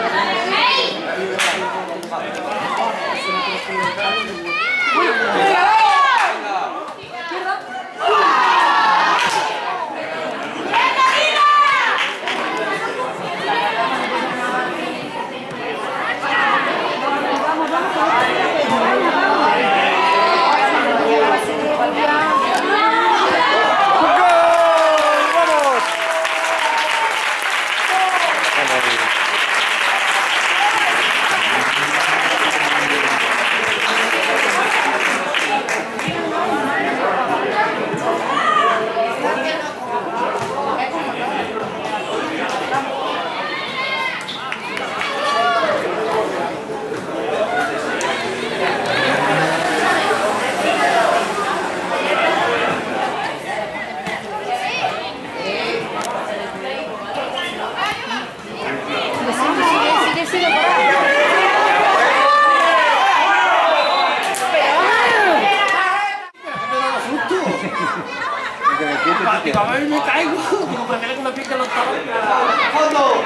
Me caigo, digo, prefiero que me piquen los talos. ¡Fondo!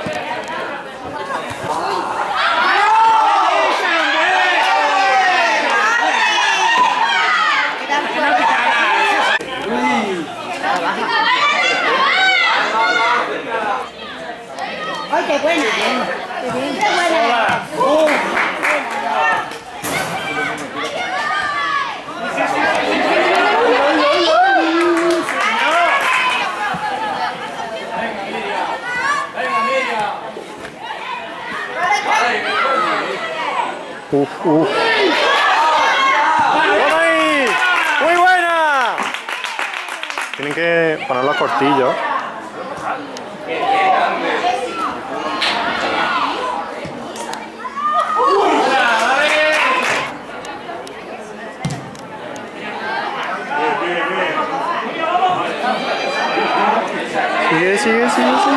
¡Ay, qué buena! ¡Qué bien, qué buena! ¡Buena ahí! ¡Muy buena! Tienen que poner los cortillos. Sigue.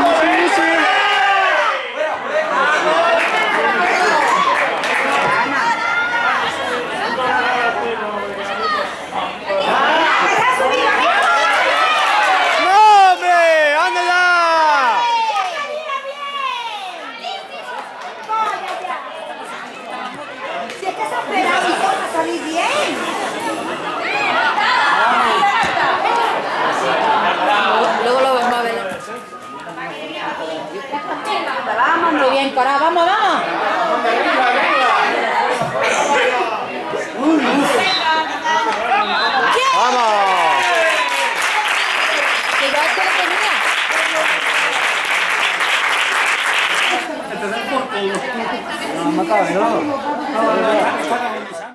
Muy bien, Cora, vamos. ¡Vamos! Que yo esto lo tenía. Te das por culo. No, me acabo de